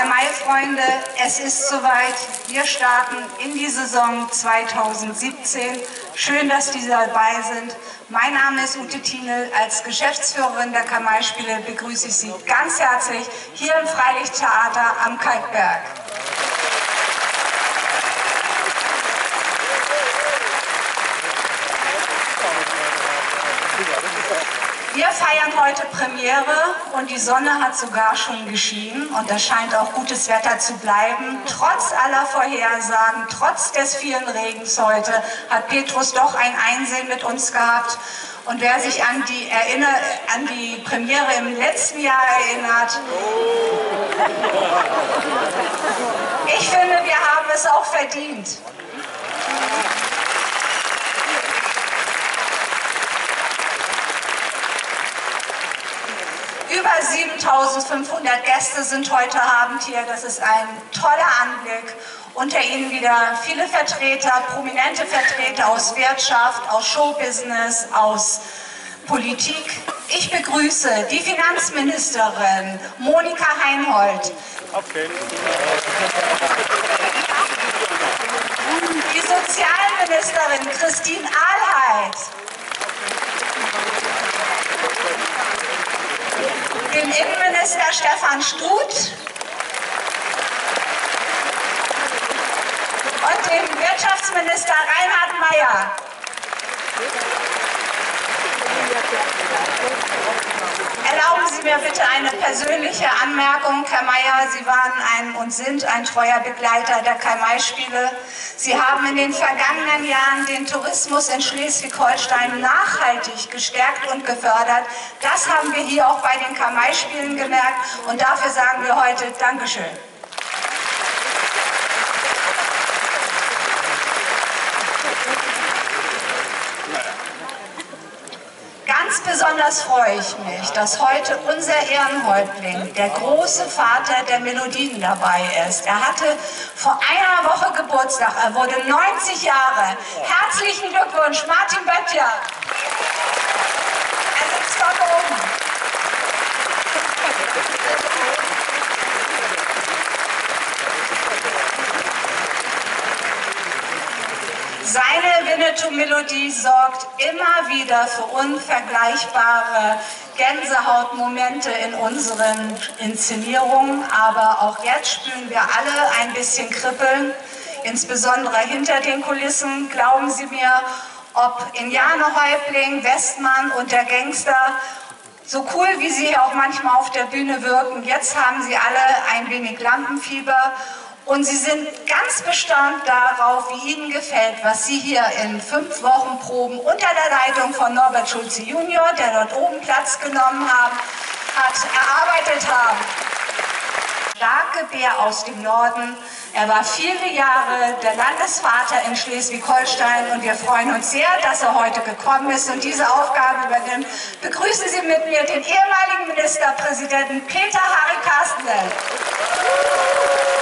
Karl-May-Freunde, es ist soweit. Wir starten in die Saison 2017. Schön, dass Sie dabei sind. Mein Name ist Ute Thienel. Als Geschäftsführerin der Karl-May-Spiele begrüße ich Sie ganz herzlich hier im Freilichttheater am Kalkberg. Wir feiern heute Premiere und die Sonne hat sogar schon geschienen und es scheint auch gutes Wetter zu bleiben. Trotz aller Vorhersagen, trotz des vielen Regens heute hat Petrus doch ein Einsehen mit uns gehabt. Und wer sich an die Premiere im letzten Jahr erinnert, ich finde, wir haben es auch verdient. Über 7.500 Gäste sind heute Abend hier. Das ist ein toller Anblick. Unter ihnen wieder viele Vertreter, prominente Vertreter aus Wirtschaft, aus Showbusiness, aus Politik. Ich begrüße die Finanzministerin Monika Heinhold. Okay. Die Sozialministerin Christine Ahlheit. Den Innenminister Stefan Stut und den Wirtschaftsminister Reinhard Mayer. Erlauben Sie mir bitte eine persönliche Anmerkung, Herr Mayer. Sie waren und sind ein treuer Begleiter der Karl-May-Spiele. Sie haben in den vergangenen Jahren den Tourismus in Schleswig-Holstein nachhaltig gestärkt und gefördert. Das haben wir hier auch bei den Karl-May-Spielen gemerkt und dafür sagen wir heute Dankeschön. Ganz besonders freue ich mich, dass heute unser Ehrenhäuptling, der große Vater der Melodien, dabei ist. Er hatte vor einer Woche Geburtstag, er wurde 90 Jahre. Herzlichen Glückwunsch, Martin Böttcher. Er sitzt dort oben. Seine Winnetou-Melodie sorgt immer wieder für unvergleichbare Gänsehautmomente in unseren Inszenierungen. Aber auch jetzt spüren wir alle ein bisschen Kribbeln, insbesondere hinter den Kulissen. Glauben Sie mir, ob Indianer Häuptling, Westmann und der Gangster, so cool wie sie auch manchmal auf der Bühne wirken, jetzt haben sie alle ein wenig Lampenfieber. Und Sie sind ganz bestaunt darauf, wie Ihnen gefällt, was Sie hier in 5 Wochen Proben unter der Leitung von Norbert Schulze Junior, der dort oben Platz genommen hat, erarbeitet haben. Starke Bär aus dem Norden. Er war viele Jahre der Landesvater in Schleswig-Holstein und wir freuen uns sehr, dass er heute gekommen ist und diese Aufgabe übernimmt. Begrüßen Sie mit mir den ehemaligen Ministerpräsidenten Peter Harry Carstensen.